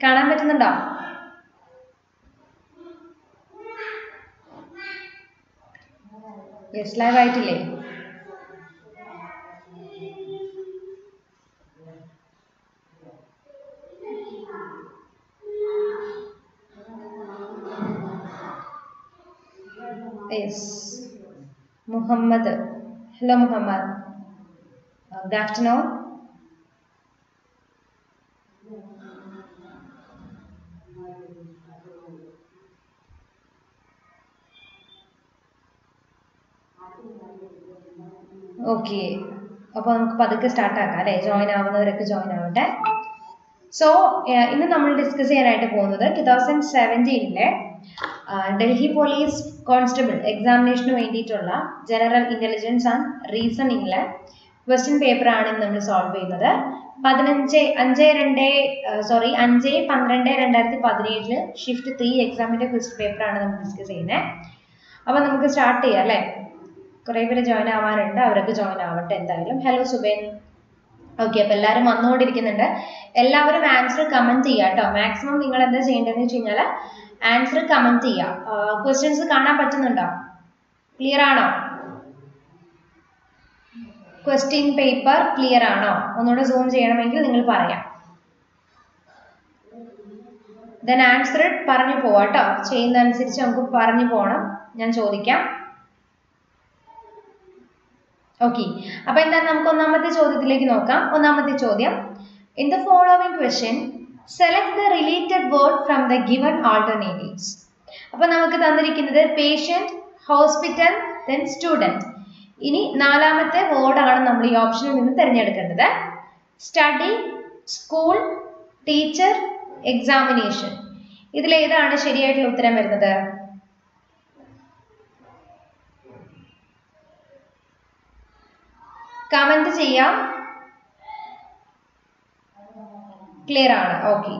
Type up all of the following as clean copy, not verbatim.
കാണാൻ പറ്റുന്നുണ്ടോ? Yes, live ആയിട്ടില്ലേ? Yes, Muhammad. Hello Muhammad, good afternoon. Okay, അപ്പോൾ നമുക്ക് പതുക്കെ സ്റ്റാർട്ട് ആക്കാം അല്ലേ? ജോയിൻ ആവുന്നവരൊക്കെ ജോയിൻ ആവട്ടെ. സോ ഇന്ന് നമ്മൾ ഡിസ്കസ് ചെയ്യാനായിട്ട് പോകുന്നത് 2017 ഡൽഹി പോലീസ് കോൺസ്റ്റബിൾ എക്സാമിനേഷന് വേണ്ടിയിട്ടുള്ള ജനറൽ ഇന്റലിജൻസ് ആൻഡ് റീസണിങ്ങിലെ ക്വസ്റ്റ്യൻ പേപ്പറാണ് ഇന്ന് നമ്മൾ സോൾവ് ചെയ്യുന്നത്. 5/12/2017 ഷിഫ്റ്റ് 3 എക്സാമിന്റെ ക്വസ്റ്റ്യൻ പേപ്പറാണ് നമ്മൾ ഡിസ്കസ് ചെയ്യുന്നത്. അപ്പോൾ നമുക്ക് സ്റ്റാർട്ട് ചെയ്യാം അല്ലേ? കുറേ പേര് ജോയിൻ ആവാനുണ്ട്, അവരൊക്കെ ജോയിൻ ആവട്ടെ എന്തായാലും. ഹലോ സുബേൻ. ഓക്കെ, അപ്പോൾ എല്ലാവരും വന്നുകൊണ്ടിരിക്കുന്നുണ്ട്. എല്ലാവരും ആൻസർ കമന്റ് ചെയ്യുക കേട്ടോ. മാക്സിമം നിങ്ങൾ എന്താ ചെയ്യേണ്ടതെന്ന് വെച്ച് കഴിഞ്ഞാൽ ആൻസർ കമന്റ് ചെയ്യുക. ക്വസ്റ്റ്യൻസ് കാണാൻ പറ്റുന്നുണ്ടോ? ക്ലിയർ ആണോ? ക്വസ്റ്റ്യൻ പേപ്പർ ക്ലിയർ ആണോ? ഒന്നുകൂടെ സൂം ചെയ്യണമെങ്കിൽ നിങ്ങൾ പറയാം. ദെൻ ആൻസർ പറഞ്ഞു പോവാം കേട്ടോ. ചെയ്യുന്നതനുസരിച്ച് നമുക്ക് പറഞ്ഞു പോകണം. ഞാൻ ചോദിക്കാം. ഓക്കെ, അപ്പൊ എന്താണ്, നമുക്ക് ഒന്നാമത്തെ ചോദ്യത്തിലേക്ക് നോക്കാം. ഒന്നാമത്തെ ചോദ്യം, in the following question select the related word from the given alternatives. അപ്പൊ നമുക്ക് തന്നിരിക്കുന്നത് പേഷ്യന്റ്, ഹോസ്പിറ്റൽ, ദെൻ സ്റ്റുഡന്റ്. ഇനി നാലാമത്തെ വേർഡാണ് നമ്മൾ ഈ ഓപ്ഷനിൽ നിന്ന് തിരഞ്ഞെടുക്കേണ്ടത്. Study, school, teacher, examination. ഇതിലേതാണ് ശരിയായിട്ടുള്ള ഉത്തരം വരുന്നത്? കമന്റ് ചെയ്യാം. ക്ലിയർ ആണ്? ഓക്കെ,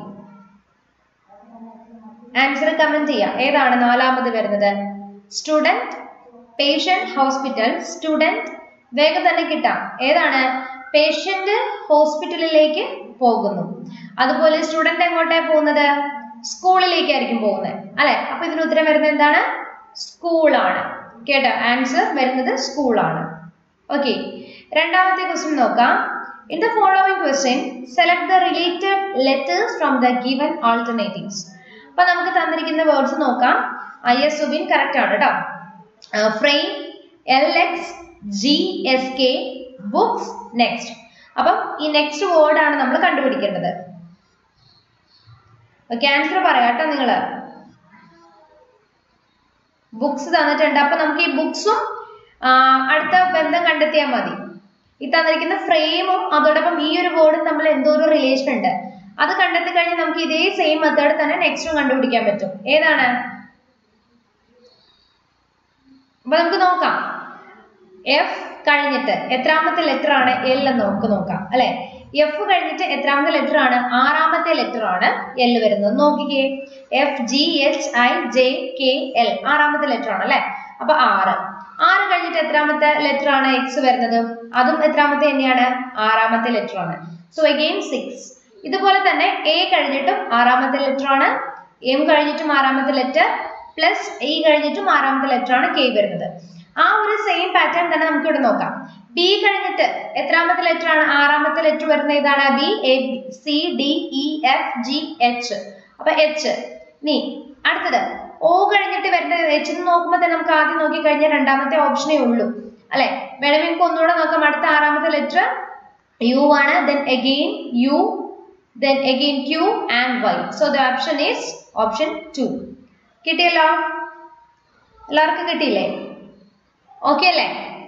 ആൻസർ കമന്റ് ചെയ്യാം. ഏതാണ് നാലാമത് വരുന്നത്? Student, patient, hospital, student. വേഗം തന്നെ കിട്ടാം. ഏതാണ്? പേഷ്യന്റ് ഹോസ്പിറ്റലിലേക്ക് പോകുന്നു, അതുപോലെ സ്റ്റുഡന്റ് എങ്ങോട്ടാണ് പോകുന്നത്? സ്കൂളിലേക്കായിരിക്കും പോകുന്നത് അല്ലെ? അപ്പൊ ഇതിന് ഉത്തരം വരുന്നത് എന്താണ്? സ്കൂളാണ്. കേട്ടോ, ആൻസർ വരുന്നത് സ്കൂളാണ്. ഓക്കെ, രണ്ടാമത്തെ ക്വസ്റ്റ്യൻ നോക്കാം. In the following question select the related letters from the given alternatives. അപ്പൊ നമുക്ക് തന്നിരിക്കുന്ന വേർഡ്സ് നോക്കാം. IS സുബിൻ കറക്റ്റ് ആണ് കേട്ടോ. Frame, LX, GSK, books, next. അപ്പം ഈ നെക്സ്റ്റ് വേർഡ് ആണ് നമ്മൾ കണ്ടുപിടിക്കേണ്ടത്. ഓക്കെ, ആൻസർ പറയാം കേട്ടോ നിങ്ങള്. ബുക്സ് തന്നിട്ടുണ്ട്. അപ്പൊ നമുക്ക് ഈ ബുക്സും അടുത്ത ബന്ധം കണ്ടെത്തിയാൽ മതി. ഈ തന്നിരിക്കുന്ന ഫ്രെയിമും അതോടൊപ്പം ഈ ഒരു വേർഡും തമ്മിൽ എന്തോ ഒരു റിലേഷൻ ഉണ്ട്. അത് കണ്ടെത്തി കഴിഞ്ഞാൽ നമുക്ക് ഇതേ സെയിം മെത്തേഡ് തന്നെ നെക്സ്റ്റും കണ്ടുപിടിക്കാൻ പറ്റും. ഏതാണ്? അപ്പൊ നമുക്ക് നോക്കാം. F കഴിഞ്ഞിട്ട് എത്രാമത്തെ ലെറ്റർ ആണ് L എന്ന് നമുക്ക് നോക്കാം അല്ലെ? F കഴിഞ്ഞിട്ട് എത്രാമത്തെ ലെറ്റർ ആണ്? ആറാമത്തെ ലെറ്റർ ആണ് L വരുന്നത്. നോക്കിക്കേ, FGHIJKL ആറാമത്തെ ലെറ്റർ ആണ് അല്ലെ? അപ്പൊ 6 കഴിഞ്ഞിട്ട് എത്രാമത്തെ ലെറ്റർ ആണ് X വരുന്നത്? അതും എത്രാമത്തെ തന്നെയാണ്? ആറാമത്തെ ലെറ്റർ ആണ്. So again 6. ഇതുപോലെ തന്നെ A കഴിഞ്ഞിട്ടും ആറാമത്തെ ലെറ്റർ ആണ്, M കഴിഞ്ഞിട്ടും ആറാമത്തെ ലെറ്റർ, പ്ലസ് E കഴിഞ്ഞിട്ടും ആറാമത്തെ ലെറ്റർ ആണ് K വരുന്നത്. ആ ഒരു സെയിം പാറ്റേൺ തന്നെ നമുക്ക് ഇവിടെ നോക്കാം. B കഴിഞ്ഞിട്ട് എത്രാമത്തെ ലെറ്റർ ആണ്? ആറാമത്തെ ലെറ്റർ വരുന്നത് ഏതാണ്? B, A, C, D, E, F, G, H. അപ്പൊ H. ഇനി അടുത്തത് O കഴിഞ്ഞിട്ട് വരുന്നത് H എന്ന് നോക്കുമ്പോൾ തന്നെ നമുക്ക് ആദ്യം നോക്കി കഴിഞ്ഞാൽ രണ്ടാമത്തെ ഓപ്ഷനേ ഉള്ളൂ അല്ലെ? വേണമെങ്കിൽ നമുക്ക് ഒന്നുകൂടെ നോക്കാം. അടുത്ത ആറാമത്തെ ലെറ്റർ U ആണ്, then again U, then again Q and Y. So the option is option 2. കിട്ടിയല്ലോ? എല്ലാവർക്കും കിട്ടിയില്ലേ? ഓക്കെ അല്ലേ?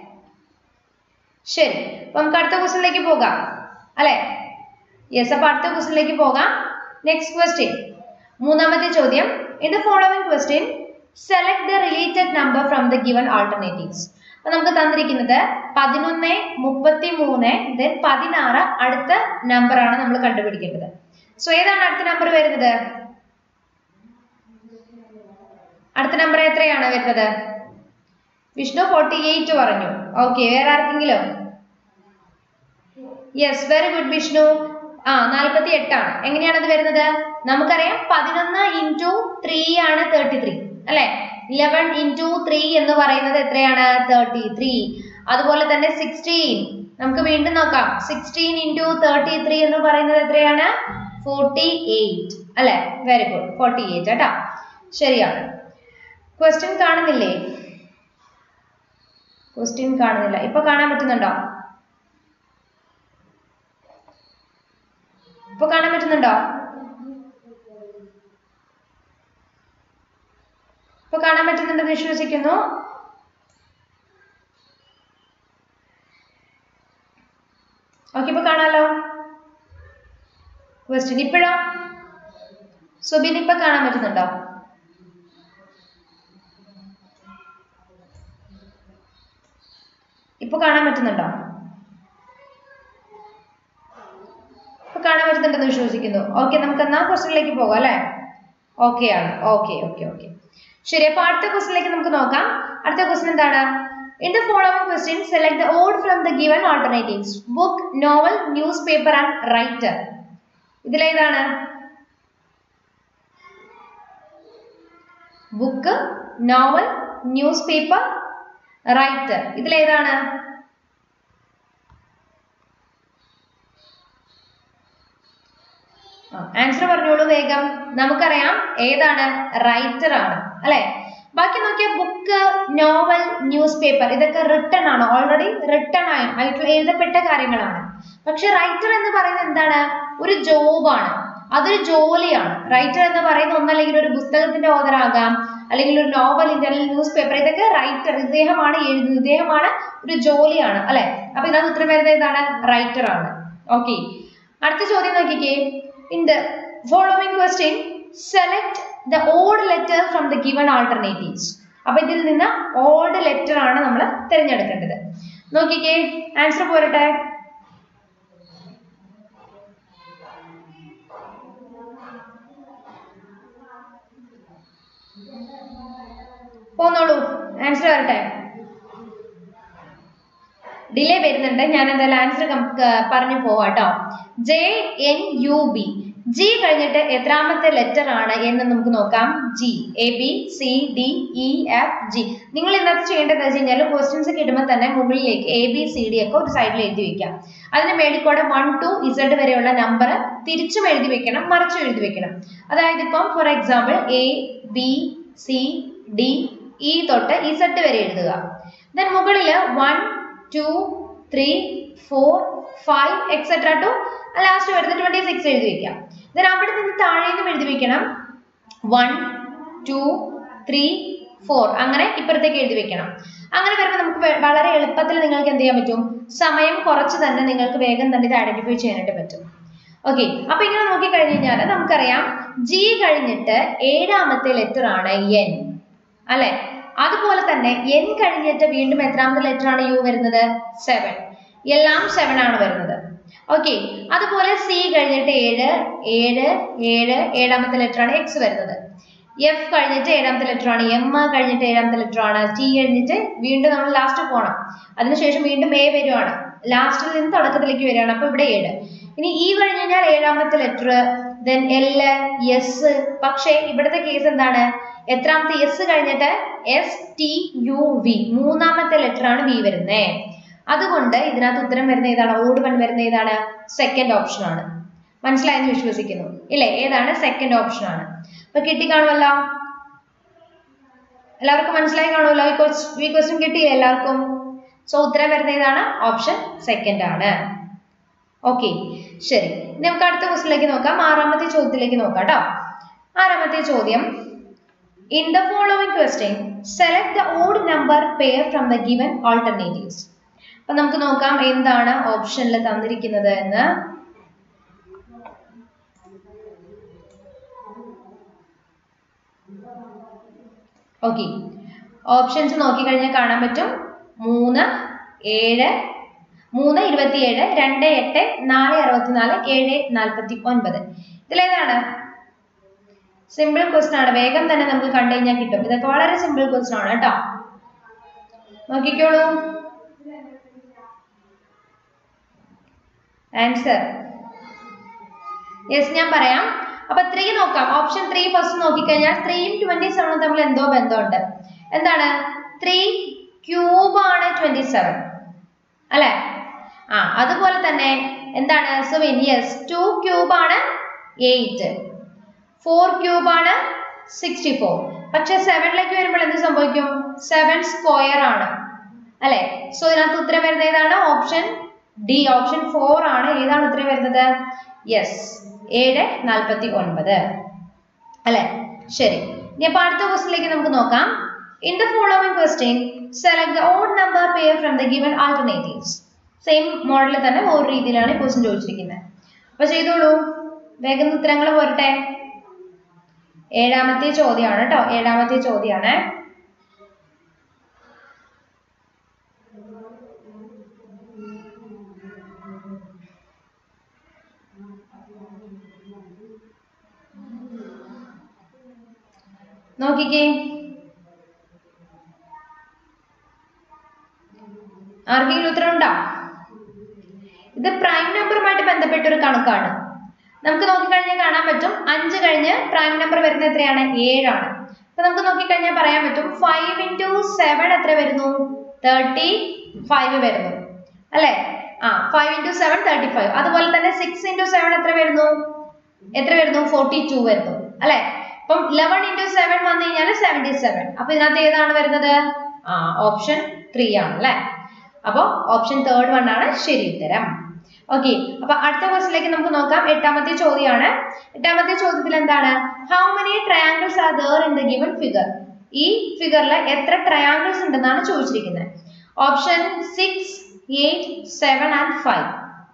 ശരി, അപ്പൊ നമുക്ക് അടുത്ത ക്വസ്റ്റ്യനിലേക്ക് പോകാം അല്ലെ? യെസ്, അപ്പൊ അടുത്ത ക്വസ്റ്റ്യനിലേക്ക് പോകാം. നെക്സ്റ്റ് ക്വസ്റ്റ്യൻ, മൂന്നാമത്തെ ചോദ്യം. In the following question select the related number from the given alternatives. അപ്പൊ നമുക്ക് തന്നിരിക്കുന്നത് 11, 33, then 16 അടുത്ത നമ്പർ ആണ് നമ്മൾ കണ്ടുപിടിക്കേണ്ടത്. സോ ഏതാണ് അടുത്ത നമ്പർ വരുന്നത്? അടുത്ത നമ്പർ എത്രയാണ് വരുന്നത്? വിഷ്ണു 48 പറഞ്ഞു. ഓക്കെ, വേറെ ആർക്കെങ്കിലും? Yes, very good Vishnu. 48 ആണ്. എങ്ങനെയാണ് അത് വരുന്നത്? നമുക്കറിയാം 11 into 3 ആണ് 33 അല്ലെ? 11 into 3 എന്ന് പറയുന്നത് എത്രയാണ്? 33. അതുപോലെ തന്നെ 16 നമുക്ക് വീണ്ടും നോക്കാം. 16 into 33 എന്ന് പറയുന്നത് എത്രയാണ്? 48 അല്ലെ? വെരി ഗുഡ്, 48 കേട്ടോ. ശരിയാണ്. ക്വസ്റ്റ്യൻ കാണുന്നില്ലേ? ക്വസ്റ്റ്യൻ കാണുന്നില്ല. ഇപ്പൊ കാണാൻ പറ്റുന്നുണ്ടോ? ഇപ്പൊ കാണാൻ പറ്റുന്നുണ്ടോ? ഇപ്പൊ കാണാൻ പറ്റുന്നുണ്ടെന്ന് വിശ്വസിക്കുന്നു. ഓക്കെ, ഇപ്പൊ കാണാലോ ക്വസ്റ്റ്യൻ. ഇപ്പോഴോ സുബിൻ ഇപ്പൊ കാണാൻ പറ്റുന്നുണ്ടോ? ഇപ്പൊ കാണാൻ പറ്റുന്നുണ്ടോ? ഇപ്പൊ കാണാൻ പറ്റുന്നുണ്ടെന്ന് വിശ്വസിക്കുന്നു. ഓക്കെ, നമുക്ക് എന്നാ ക്വസ്റ്റ്യനിലേക്ക് പോകാം അല്ലെ? ഓക്കെ ആണ്. ഓക്കെ ഓക്കെ ഓക്കെ ശരി. അപ്പൊ അടുത്ത ക്വസ്റ്റ്യനിലേക്ക് നമുക്ക് നോക്കാം. അടുത്ത ക്വസ്റ്റ്യൻ എന്താണ്? In the following question, select the odd from the given alternatives. Book, novel, newspaper and writer. ഇതിലേതാണ്? Book, novel, newspaper, writer. ഇതിലേതാണ്? ആൻസർ പറഞ്ഞോളൂ വേഗം. നമുക്കറിയാം ഏതാണ്? റൈറ്റർ ആണ് അല്ലെ? ബാക്കി നോക്കിയാൽ ബുക്ക്, നോവൽ, ന്യൂസ് പേപ്പർ ഇതൊക്കെ റിട്ടൺ ആണ്, ഓൾറെഡി റിട്ടൺ ആയിട്ടുള്ള എഴുതപ്പെട്ട കാര്യങ്ങളാണ്. പക്ഷെ റൈറ്റർ എന്ന് പറയുന്നത് എന്താണ്? ഒരു ജോബാണ്, അതൊരു ജോലിയാണ്. റൈറ്റർ എന്ന് പറയുന്ന ഒന്നല്ലെങ്കിൽ ഒരു പുസ്തകത്തിന്റെ ഓതർ ആകാം, അല്ലെങ്കിൽ ഒരു നോവലിന്റെ അല്ലെങ്കിൽ ന്യൂസ് പേപ്പർ. ഇതൊക്കെ റൈറ്റർ, ഇദ്ദേഹമാണ് എഴുതുന്നത്, ഇദ്ദേഹമാണ് ഒരു ജോലിയാണ് അല്ലെ? അപ്പൊ ഇതിനകത്ത് ഉത്തരം വരുന്നത് ഏതാണ്? റൈറ്റർ ആണ്. ഓക്കെ, അടുത്ത ചോദ്യം നോക്കിക്കേ. In the following question, select the odd letter from the given alternatives. അപ്പൊ ഇതിൽ നിന്ന് odd letter ആണ് നമ്മൾ തിരഞ്ഞെടുക്കേണ്ടത്. നോക്കിക്കേ, ആൻസർ പോരട്ടെ. പോന്നോളൂ, ആൻസർ വരട്ടെ. ഡിലേ വരുന്നുണ്ട്, ഞാൻ എന്തായാലും ആൻസർ പറഞ്ഞു പോവാട്ടോ. JNUB. ജി കഴിഞ്ഞിട്ട് എത്രാമത്തെ ലെറ്റർ ആണ് എന്ന് നമുക്ക് നോക്കാം. ജി. ABCDEFG. നിങ്ങൾ ഇന്നത്തെ ചെയ്യേണ്ടത് വെച്ച് കഴിഞ്ഞാൽ ക്വസ്റ്റ്യൻസ് കിട്ടുമ്പോൾ തന്നെ മുകളിലേക്ക് ABCD ഒക്കെ ഒരു സൈഡിൽ എഴുതി വെക്കാം. അതിന് മേളിക്കൂടെ 1 to Z വരെയുള്ള നമ്പർ തിരിച്ചും എഴുതി വെക്കണം, മറിച്ചും എഴുതി വെക്കണം. അതായത് ഇപ്പം ഫോർ എക്സാമ്പിൾ ABCDE തൊട്ട് Z വരെ എഴുതുക. ദെൻ മുകളിൽ 1 2 3 4 5 etc. ടു ലാസ്റ്റ് വരുന്ന 26 എഴുതി വെക്കാം. ദെൻ അവിടെ നിന്ന് താഴെ നിന്നും എഴുതി വെക്കണം 1 2 3 4 അങ്ങനെ ഇപ്പുറത്തേക്ക് എഴുതി വെക്കണം. അങ്ങനെ വരുമ്പോൾ നമുക്ക് വളരെ എളുപ്പത്തിൽ നിങ്ങൾക്ക് എന്ത് ചെയ്യാൻ പറ്റും? സമയം കുറച്ച് തന്നെ നിങ്ങൾക്ക് വേഗം തന്നെ ഇത് ഐഡന്റിഫൈ ചെയ്യാനായിട്ട് പറ്റും. ഓക്കെ, അപ്പൊ ഇങ്ങനെ നോക്കി കഴിഞ്ഞു കഴിഞ്ഞാൽ നമുക്കറിയാം ജി കഴിഞ്ഞിട്ട് ഏഴാമത്തെ ലെറ്റർ ആണ് N അല്ലെ? അതുപോലെ തന്നെ N കഴിഞ്ഞിട്ട് വീണ്ടും എത്രാമത്തെ ലെറ്റർ ആണ് U വരുന്നത്? 7. എല്ലാം 7 ആണ് വരുന്നത്. ഓക്കെ, അതുപോലെ സി കഴിഞ്ഞിട്ട് 7 ഏഴാമത്തെ ലെറ്റർ ആണ് X വരുന്നത്. F കഴിഞ്ഞിട്ട് ഏഴാമത്തെ ലെറ്റർ ആണ് M കഴിഞ്ഞിട്ട് ഏഴാമത്തെ ലെറ്റർ ആണ് T കഴിഞ്ഞിട്ട് വീണ്ടും നമ്മൾ ലാസ്റ്റ് പോകണം. അതിനുശേഷം വീണ്ടും A വരുവാണ്, ലാസ്റ്റിൽ നിന്ന് തുടക്കത്തിലേക്ക് വരികയാണ്. അപ്പൊ ഇവിടെ 7. ഇനി E കഴിഞ്ഞ് കഴിഞ്ഞാൽ ഏഴാമത്തെ ലെറ്റർ, ദെൻ L S. പക്ഷേ ഇവിടുത്തെ കേസ് എന്താണ്? എത്രാമത്തെ? S കഴിഞ്ഞിട്ട് STUV, മൂന്നാമത്തെ ലെറ്റർ ആണ് V വരുന്നത്. അതുകൊണ്ട് ഇതിനകത്ത് ഉത്തരം വരുന്ന ഏതാണ്? ഓഡ് വൺ വരുന്ന ഏതാണ്? സെക്കൻഡ് ഓപ്ഷൻ ആണ്. മനസ്സിലായെന്ന് വിശ്വസിക്കുന്നു ഇല്ലേ? ഏതാണ്? സെക്കൻഡ് ഓപ്ഷൻ ആണ്. അപ്പൊ കിട്ടിക്കാണുമല്ലോ, എല്ലാവർക്കും മനസ്സിലായി കാണുമല്ലോ? ഈ ക്വസ്റ്റ്യൻ കിട്ടിയില്ലേ എല്ലാവർക്കും? സോ ഉത്തരം വരുന്ന ഏതാണ്? ഓപ്ഷൻ സെക്കൻഡ് ആണ്. ഓക്കെ, ശരി. നമുക്ക് അടുത്ത ക്വസ്റ്റ്യനിലേക്ക് നോക്കാം. ആറാമത്തെ ചോദ്യത്തിലേക്ക് നോക്കാം കേട്ടോ. ആറാമത്തെ ചോദ്യം, in the following question select the odd number pair from the given alternatives. അപ്പൊ നമുക്ക് നോക്കാം എന്താണ് ഓപ്ഷനിൽ തന്നിരിക്കുന്നത് എന്ന്. ഓക്കെ, ഓപ്ഷൻസ് നോക്കിക്കഴിഞ്ഞാൽ കാണാൻ പറ്റും 3 7 3 27 2 8 4 64 7 49. ഇതിലേതാണ്? സിമ്പിൾ ക്വസ്റ്റ്യൻ ആണ്, വേഗം തന്നെ നമുക്ക് കണ്ടു കഴിഞ്ഞാൽ കിട്ടും. ഇതൊക്കെ വളരെ സിമ്പിൾ ക്വസ്റ്റ്യൻ ആണ് കേട്ടോ. നോക്കിക്കോളൂ ആൻസർ. യെസ് ഞാൻ പറയാം. അപ്പൊ 3 നോക്കാം. ഓപ്ഷൻ 3 ഫസ്റ്റ് നോക്കിക്കഴിഞ്ഞാൽ 3യും 27 തമ്മിൽ എന്തോ ബന്ധമുണ്ട്. എന്താണ്? 3 ക്യൂബ് ആണ് 27 അല്ലെ? അതുപോലെ തന്നെ എന്താണ്? സോ യെസ് 2 ക്യൂബ് ആണ് 8, 4 ക്യൂബ് ആണ് 64. പക്ഷെ 7ലേക്ക് വരുമ്പോൾ എന്ത് സംഭവിക്കും? 7 സ്ക്വയർ ആണ് അല്ലെ? സോ ഇതിനകത്ത് ഉത്തരം വരുന്നത് ഏതാണ്? ഓപ്ഷൻ ഡി, ഓപ്ഷൻ 4 ആണ്. ഏതാണ് ഉത്തരം വരുന്നത്? യെസ് 749 അല്ലെ? ശരി. ഇനി അപ്പൊ അടുത്ത ക്വസ്റ്റ്യനിലേക്ക് നമുക്ക് നോക്കാം. In the following question select the odd number pair from the given alternatives. Same മോഡലിൽ തന്നെ ഒരു രീതിയിലാണ് ക്വസ്റ്റ്യൻ ചോദിച്ചിരിക്കുന്നത്. അപ്പൊ ചെയ്തോളൂ, വേഗം ഉത്തരങ്ങൾ പോരട്ടെ. 7ാമത്തെ ചോദ്യമാണ് കേട്ടോ, 7ാമത്തെ ചോദ്യമാണ്. നോക്കിക്കേ, ആർക്കെങ്കിലും ഉത്തരം ഉണ്ടോ? ഇത് പ്രൈം നമ്പറുമായിട്ട് ബന്ധപ്പെട്ട ഒരു കണക്കാണ്. നമുക്ക് നോക്കിക്കഴിഞ്ഞാൽ കാണാൻ പറ്റും 5 കഴിഞ്ഞ് പ്രൈം നമ്പർ വരുന്നത് എത്രയാണ്? 7 ആണ്. അപ്പൊ നമുക്ക് നോക്കിക്കഴിഞ്ഞാൽ പറയാൻ പറ്റും 5 into 7 എത്ര വരുന്നു? 35 വരുന്നു അല്ലെ? 5 into 7 35. അതുപോലെ തന്നെ 6 into 7 എത്ര വരുന്നു? 42 വരുന്നു അല്ലെ? അപ്പം 11 into 7 വന്നു കഴിഞ്ഞാൽ 77. അപ്പൊ ഇതിനകത്ത് ഏതാണ് വരുന്നത്? ഓപ്ഷൻ 3 ആണ് അല്ലെ? അപ്പൊ ഓപ്ഷൻ 3rd വൺ ആണ് ശരി ഉത്തരം. ഓക്കെ, അപ്പൊ അടുത്ത ക്വസ്റ്റ്യനിലേക്ക് നമുക്ക് നോക്കാം. 8ാമത്തെ ചോദ്യമാണ്. 8ാമത്തെ ചോദ്യത്തിൽ എന്താണ്? How many triangles are there in the given figure? ഈ ഫിഗറിൽ എത്ര ട്രയാങ്കിൾസ് ഉണ്ടെന്നാണ് ചോദിച്ചിരിക്കുന്നത്. Option 6, 8, 7 and 5.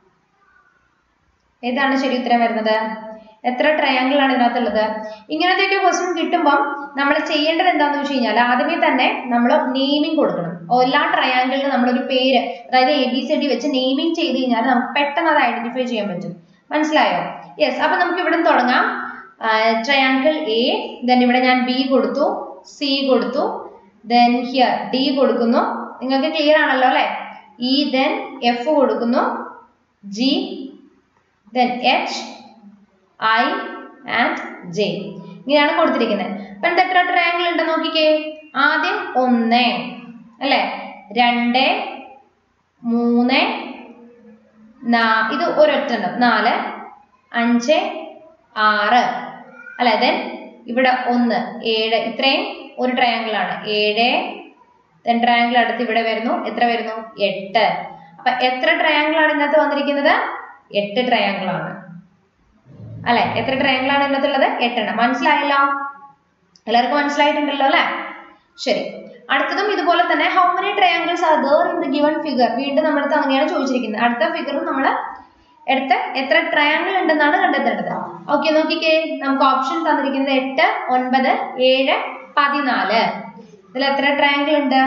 ഏതാണ് ശരി ഉത്തരം വരുന്നത്? എത്ര ട്രയാങ്കിൾ ആണ് ഇതിനകത്തുള്ളത്? ഇങ്ങനത്തെയൊക്കെ ക്വസ്റ്റ്യൻ കിട്ടുമ്പോൾ നമ്മൾ ചെയ്യേണ്ടത് എന്താണെന്ന് വെച്ച് കഴിഞ്ഞാൽ ആദ്യമേ തന്നെ നമ്മൾ നെയിമിംഗ് കൊടുക്കണം. എല്ലാ ട്രയാങ്കിളിനും നമ്മളൊരു പേര്, അതായത് ABCD വെച്ച് നെയിമിംഗ് ചെയ്ത് കഴിഞ്ഞാൽ നമുക്ക് പെട്ടെന്ന് അത് ഐഡന്റിഫൈ ചെയ്യാൻ പറ്റും. മനസ്സിലായോ? യെസ്. അപ്പൊ നമുക്ക് ഇവിടെ തുടങ്ങാം. ട്രയാങ്കിൾ A, ദെൻ ഇവിടെ ഞാൻ B കൊടുത്തു, C കൊടുത്തു, ദെൻ ഹിയർ D കൊടുക്കുന്നു. നിങ്ങൾക്ക് ക്ലിയർ ആണല്ലോ അല്ലെ? E, ദെൻ F കൊടുക്കുന്നു, G, then H, I and J. ഇങ്ങനെയാണ് കൊടുത്തിരിക്കുന്നത്. അപ്പൊ എത്ര ട്രയാങ്കിൾ ഉണ്ട് നോക്കിക്കേ. ആദ്യം 1 അല്ലെ, 2, 3, ഇത് ഒരൊറ്റ 4, 5, 6 അല്ലെ. ദെൻ ഇവിടെ 1, 7. ഇത്രയും ഒരു ട്രയാങ്കിൾ ആണ് 7. ദെൻ ട്രയാങ്കിൾ അടുത്ത് ഇവിടെ വരുന്നു. എത്ര വരുന്നു? 8. അപ്പൊ എത്ര ട്രയാങ്കിൾ ആണ് ഇതിനകത്ത് വന്നിരിക്കുന്നത്? 8 ട്രയാങ്കിൾ ആണ് അല്ലെ? എത്ര ട്രയാങ്കിൾ ആണ് ഇതിനകത്തുള്ളത്? 8 എണ്ണം. മനസ്സിലായല്ലോ? എല്ലാവർക്കും മനസ്സിലായിട്ടുണ്ടല്ലോ അല്ലെ? ശരി. അടുത്തതും ഇതുപോലെ തന്നെ how many triangles are there in the given figure. വീണ്ടും നമ്മുടെ അടുത്ത് അങ്ങനെയാണ് ചോദിച്ചിരിക്കുന്നത്. അടുത്ത ഫിഗറും നമ്മൾ എടുത്ത് എത്ര ട്രയാങ്കിൾ ഉണ്ടെന്നാണ് കണ്ടെത്തേണ്ടത്. ഓക്കെ, നോക്കിക്കേ. നമുക്ക് ഓപ്ഷൻ തന്നിരിക്കുന്നത് 8, 9, 7, 14. ഇതിൽ എത്ര ട്രയാങ്കിൾ ഉണ്ട്?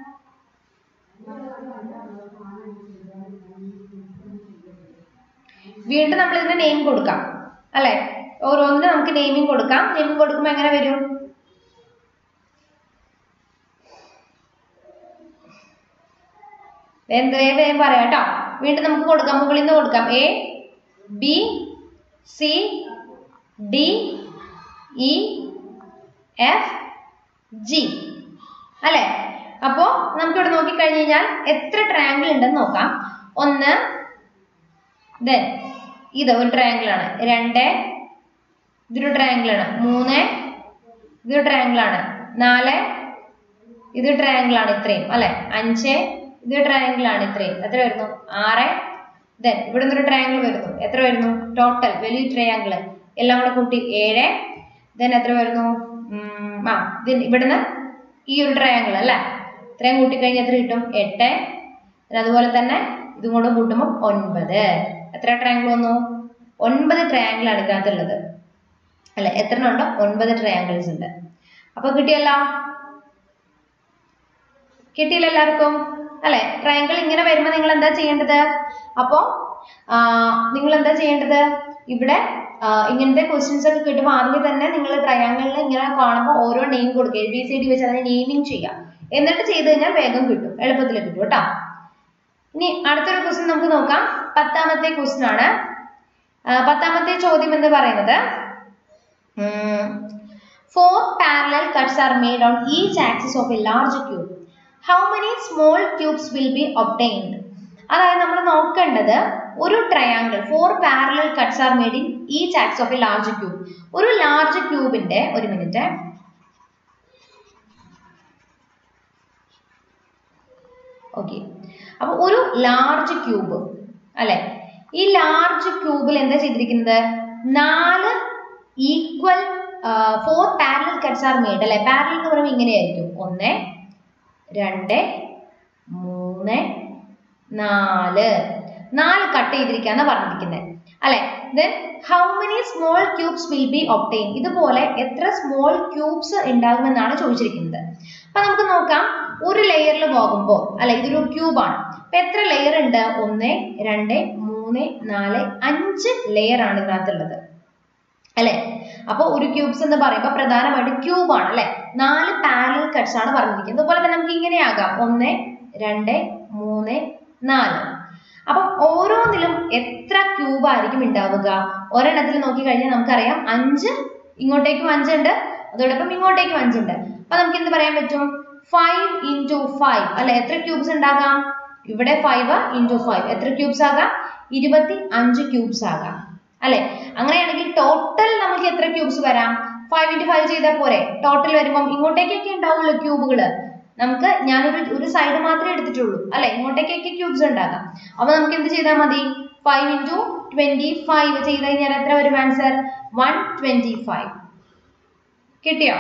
വീണ്ടും നമ്മൾ ഇതിന് നെയിം കൊടുക്കാം അല്ലെ? ഓരോന്നിനും നമുക്ക് നെയിമിംഗ് കൊടുക്കാം. നെയിമിംഗ് കൊടുക്കുമ്പോൾ എങ്ങനെ വരും? വേഗം പറയാം കേട്ടോ. വീണ്ടും നമുക്ക് കൊടുക്കാം, മുകളിൽ നിന്ന് കൊടുക്കാം. A, B, C, D, E, F, G അല്ലെ? അപ്പോ നമുക്ക് ഇവിടെ നോക്കിക്കഴിഞ്ഞ് കഴിഞ്ഞാൽ എത്ര ട്രയാങ്കിൾ ഉണ്ടെന്ന് നോക്കാം. 1, ദെൻ ഇത് ഒരു ട്രയാങ്കിൾ ആണ്. 2, ഇതൊരു ട്രയാങ്കിൾ ആണ്. 3, ഇതൊരു ട്രയാങ്കിൾ ആണ്. 4, ഇത് ട്രയാങ്കിൾ ആണ്. ഇത്രയും അല്ലെ? 5, ഇത് ട്രയാങ്കിൾ ആണ്. ഇത്രയും എത്ര വരുന്നു? 6. ദെൻ ഇവിടെ നിന്നൊരു ട്രയാങ്കിൾ വരുന്നു. എത്ര വരുന്നു? ടോട്ടൽ വലിയ ട്രയാങ്കിൾ എല്ലാം കൂടെ കൂട്ടി 7. ദെൻ എത്ര വരുന്നു? ഇവിടുന്ന് ഈ ഒരു ട്രയാങ്കിൾ അല്ലെ? ഇത്രയും കൂട്ടിക്കഴിഞ്ഞാൽ എത്ര കിട്ടും? 8. അതുപോലെ തന്നെ ഇതും കൂടെ കൂട്ടുമ്പോൾ 9. എത്ര ട്രയാങ്കിൾ വന്നു? 9 ട്രയാങ്കിൾ ആണ് ഇതിനകത്തുള്ളത് അല്ലെ? എത്ര ഉണ്ടോ? 9 ട്രയാങ്കിൾസ് ഉണ്ട്. അപ്പൊ കിട്ടിയല്ലോ? കിട്ടിയില്ല എല്ലാവർക്കും അല്ലെ? ട്രയാങ്കിൾ ഇങ്ങനെ വരുമ്പോൾ നിങ്ങൾ എന്താ ചെയ്യേണ്ടത്? അപ്പോ നിങ്ങൾ എന്താ ചെയ്യേണ്ടത്? ഇവിടെ ഇങ്ങനത്തെ ക്വസ്റ്റ്യൻസ് ഒക്കെ കിട്ടുമ്പോൾ ആദ്യമേ തന്നെ നിങ്ങൾ ട്രയാങ്കിളിൽ ഇങ്ങനെ കാണുമ്പോൾ ഓരോ നെയിം കൊടുക്കുക. ABCD വെച്ച് അതിനെ നെയിമിംഗ് ചെയ്യാം. എന്നിട്ട് ചെയ്ത് കഴിഞ്ഞാൽ വേഗം കിട്ടും, എളുപ്പത്തിൽ കിട്ടും കേട്ടോ. ഇനി അടുത്തൊരു ക്വസ്റ്റ്യൻ നമുക്ക് നോക്കാം. 10ാമത്തെ ക്വസ്റ്റ്യൻ ആണ്. പത്താമത്തെ ചോദ്യം എന്ന് പറയുന്നത് 4 parallel cuts are made on each axis of a large cube. How many small cubes will be obtained? അതായത് നമ്മൾ നോക്കേണ്ടത് ഒരു triangle 4 parallel cuts are made in each axis of a large cube. ഒരു ലാർജ് ക്യൂബിന്റെ ഒരു minute okay. അപ്പൊ ഒരു large cube അല്ലെ, ഈ ലാർജ് ക്യൂബിൽ എന്താ ചെയ്തിരിക്കുന്നത് 4 equal 4 parallel cuts are made അല്ലെ. പാരലൽ എന്ന് പറയുമ്പോൾ ഇങ്ങനെയായിരിക്കും 1 2 3 4 കട്ട് ചെയ്തിരിക്കാന്ന് പറഞ്ഞിരിക്കുന്നത് അല്ലെ. Then how many small cubes will be obtain, ഇതുപോലെ എത്ര സ്മോൾ ക്യൂബ്സ് ഉണ്ടാകുമെന്നാണ് ചോദിച്ചിരിക്കുന്നത്. അപ്പൊ നമുക്ക് നോക്കാം, ഒരു ലെയറിൽ പോകുമ്പോൾ അല്ലെ, ഇതൊരു ക്യൂബാണ്. അപ്പൊ എത്ര ലെയർ ഉണ്ട്? 1 2 3 4 5 ലെയർ ആണ് ഇതിനകത്തുള്ളത് അല്ലെ. അപ്പൊ ഒരു ക്യൂബ്സ് എന്ന് പറയുമ്പോൾ പ്രധാനമായിട്ട് ക്യൂബാണ് അല്ലെ. 4 പാരലൽ കട്ട്സ് ആണ് പറഞ്ഞിരിക്കുന്നത്. അതുപോലെ തന്നെ നമുക്ക് ഇങ്ങനെയാകാം 1 2 3 4. അപ്പൊ ഓരോന്നിലും എത്ര ക്യൂബ് ആയിരിക്കും ഉണ്ടാവുക? ഒരെണ്ണത്തിൽ നോക്കി കഴിഞ്ഞാൽ നമുക്കറിയാം 5, ഇങ്ങോട്ടേക്കും 5 ഉണ്ട്, അതോടൊപ്പം ഇങ്ങോട്ടേക്കും 5 ഉണ്ട്. അപ്പൊ നമുക്ക് എന്ത് പറയാൻ പറ്റും? 5 into 5 അല്ലെ. എത്ര ക്യൂബ്സ് ഉണ്ടാകാം? ഇവിടെ 5 into 5 എത്ര ക്യൂബ്സ് ആകാം? 25 ക്യൂബ്സ് ആകാം അല്ലെ. അങ്ങനെയാണെങ്കിൽ ടോട്ടൽ നമുക്ക് എത്ര ക്യൂബ്സ് വരാം? 5 into 5 ചെയ്താൽ പോരെ? ടോട്ടൽ വരുമ്പോൾ ഇങ്ങോട്ടേക്കൊക്കെ ഉണ്ടാവുള്ളൂ ക്യൂബുകള്. നമുക്ക് ഞാനൊരു സൈഡ് മാത്രമേ എടുത്തിട്ടുള്ളൂ അല്ലെ, ഇങ്ങോട്ടേക്കൊക്കെ ക്യൂബ്സ് ഉണ്ടാകാം. അപ്പൊ നമുക്ക് എന്ത് ചെയ്താൽ മതി? 5 into 25 ചെയ്ത് കഴിഞ്ഞാൽ എത്ര വരും ആൻസർ? 125. കിട്ടിയോ?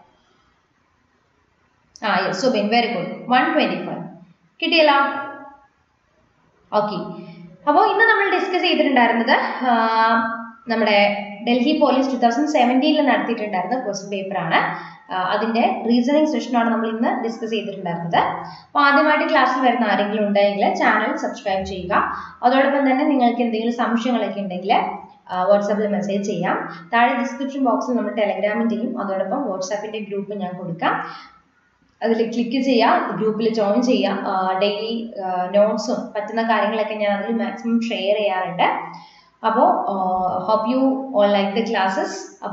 Yes Subin, very good. 125 കിട്ടിയല്ലോ. ഓക്കെ. അപ്പോൾ ഇന്ന് നമ്മൾ ഡിസ്കസ് ചെയ്തിട്ടുണ്ടായിരുന്നത് നമ്മുടെ ഡൽഹി പോലീസ് 2017 നടത്തിയിട്ടുണ്ടായിരുന്ന ക്വസ്റ്റ്യൻ പേപ്പർ ആണ്. അതിന്റെ റീസണിങ് സെഷനാണ് നമ്മൾ ഇന്ന് ഡിസ്കസ് ചെയ്തിട്ടുണ്ടായിരുന്നത്. അപ്പോൾ ആദ്യമായിട്ട് ക്ലാസ്സിൽ വരുന്ന ആരെങ്കിലും ഉണ്ടെങ്കിൽ ചാനൽ സബ്സ്ക്രൈബ് ചെയ്യുക. അതോടൊപ്പം തന്നെ നിങ്ങൾക്ക് എന്തെങ്കിലും സംശയങ്ങളൊക്കെ ഉണ്ടെങ്കിൽ വാട്സാപ്പിൽ മെസ്സേജ് ചെയ്യാം. താഴെ ഡിസ്ക്രിപ്ഷൻ ബോക്സിൽ നമ്മൾ ടെലഗ്രാമിൻ്റെയും അതോടൊപ്പം വാട്സാപ്പിന്റെ ഗ്രൂപ്പ് ഞാൻ കൊടുക്കാം. അതിൽ ക്ലിക്ക് ചെയ്യുക, ഗ്രൂപ്പിൽ ജോയിൻ ചെയ്യുക. ഡെയിലി നോട്ട്സും പറ്റുന്ന കാര്യങ്ങളൊക്കെ ഞാൻ അതിൽ മാക്സിമം ഷെയർ ചെയ്യാറുണ്ട്. അപ്പോൾ hope you all like the classes.